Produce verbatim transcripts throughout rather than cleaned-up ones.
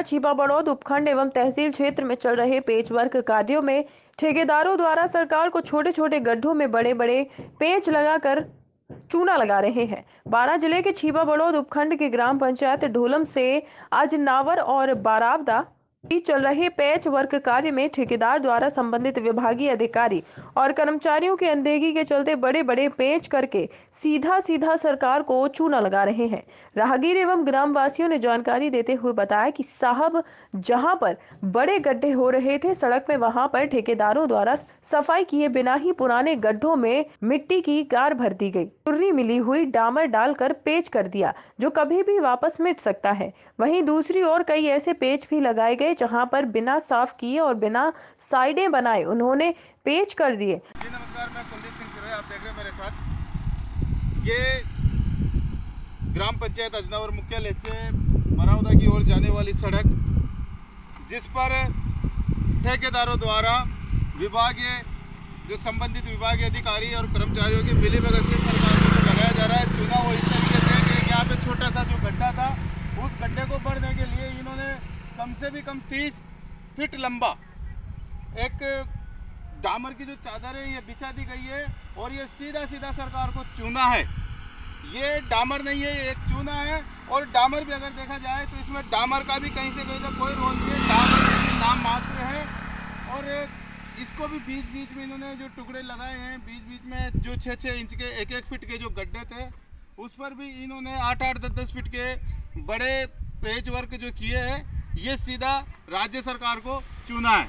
छिपा बड़ौद उपखंड एवं तहसील क्षेत्र में चल रहे पेचवर्क कार्यों में ठेकेदारों द्वारा सरकार को छोटे छोटे गड्ढों में बड़े बड़े पेच लगाकर चूना लगा रहे हैं। बारां जिले के छिपा बड़ौद उपखंड के ग्राम पंचायत ढोलम से आज नावर और बारावदा चल रहे पैच वर्क कार्य में ठेकेदार द्वारा संबंधित विभागीय अधिकारी और कर्मचारियों की अनदेखी के चलते बड़े बड़े पेच करके सीधा सीधा सरकार को चूना लगा रहे हैं। राहगीर एवं ग्रामवासियों ने जानकारी देते हुए बताया कि साहब, जहां पर बड़े गड्ढे हो रहे थे सड़क में, वहां पर ठेकेदारों द्वारा सफाई किए बिना ही पुराने गड्ढों में मिट्टी की गार भर दी गई, चुर्री मिली हुई डामर डालकर पेच कर दिया जो कभी भी वापस मिट सकता है। वहीं दूसरी ओर कई ऐसे पेच भी लगाए गए जहां पर बिना साफ किए और बिना साइडें बनाए उन्होंने पेच कर दिए। जी नमस्कार, मैं कुलदीप सिंह सिरोया, आप देख रहे हैं मेरे साथ। ये ग्राम पंचायत अजनावर मुख्यालय से बरावदा की ओर जाने वाली सड़क, जिस पर ठेकेदारों द्वारा विभागीय जो संबंधित विभागीय अधिकारी और कर्मचारियों की मिलीभगत से सरकार को लगाया जा रहा है चूना। वो इस तरीके से कि यहाँ पे छोटा सा जो गड्ढा था, उस गड्ढे को भरने के लिए इन्होंने कम से भी कम तीस फीट लंबा एक डामर की जो चादर है ये बिछा दी गई है और ये सीधा सीधा सरकार को चूना है। ये डामर नहीं है, ये एक चूना है। और डामर भी अगर देखा जाए तो इसमें डामर का भी कहीं से कहीं तक कोई रोल नहीं है, डामर नाम मात्र है। और इसको भी बीच बीच में इन्होंने जो टुकड़े लगाए हैं, बीच बीच में जो छः छः इंच के एक एक फीट के जो गड्ढे थे, उस पर भी इन्होंने आठ आठ दस दस फीट के बड़े पेच वर्क जो किए हैं, ये सीधा राज्य सरकार को चूना है।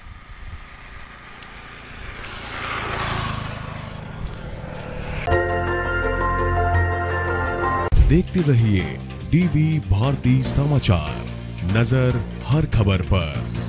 देखते रहिए डीवी भारती समाचार, नजर हर खबर पर।